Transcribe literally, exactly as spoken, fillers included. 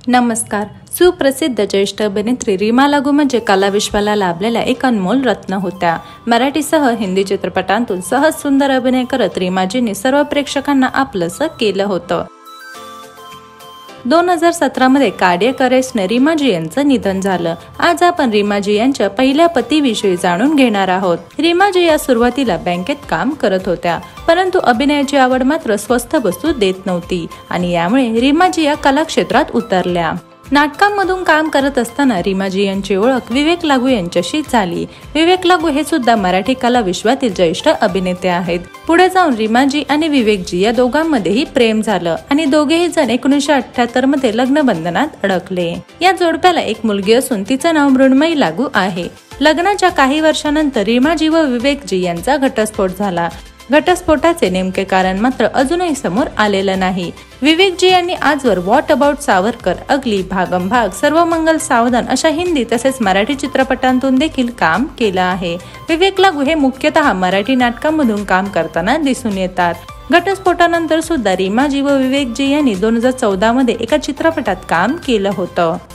नमस्कार. सुप्रसिद्ध ज्येष्ठ अभिनेत्री रीमा लागू म्हणजे कलाविश्वाला लाभलेल्या एक अनमोल रत्न होत्या. मराठीसह हिंदी चित्रपटांतून सहज सुंदर अभिनय करत रीमाजींनी सर्व प्रेक्षकांना आपलंसं केलं होतं. दोन हजार सतरा मध्ये कार्डियक अरेस्टने रीमाजी यांचं निधन झालं. आज आपण रीमाजी यांच्या पहिल्या पतीविषयी जाणून घेणार आहोत. रीमाजी या सुरुवातीला बँकेत काम करत होत्या, परंतु अभिनयाची आवड मात्र स्वस्थ बसू देत नव्हती आणि यामुळे रीमाजी या कलाक्षेत्रात उतरल्या. नाटकांमधून काम करत असताना रीमाजी यांची ओळख विवेक लागू यांच्याशी झाली. विवेक लागू हे सुद्धा मराठी कला विश्वातील ज्येष्ठ अभिनेते आहेत. पुढे जाऊन रीमाजी आणि विवेकजी या दोघांमध्येही प्रेम झालं आणि दोघेही जण एकोणीसशे अठ्याहत्तर मध्ये लग्न बंधनात अडकले. या जोडप्याला एक मुलगी असून तिचं नाव मृण्मयी लागू आहे. लग्नाच्या काही वर्षानंतर रीमाजी व विवेकजी यांचा घटस्फोट झाला. घटस्फोटाचे नेमके कारण मात्र अजूनही समोर आलेलं नाही. विवेकजी यांनी आजवर what about Savarkar, Ugly, Bhagam Bhag, Sarva मंगल सावधान अशा हिंदी तसेच मराठी चित्रपटांतून देखील काम केलं आहे. विवेक लागू हे मुख्यतः मराठी नाटकांमधून काम करताना दिसून येतात. घटस्फोटानंतर सुद्धा रीमाजी व विवेकजी यांनी दोन हजार चौदा मध्ये एका चित्रपटात काम केलं होतं.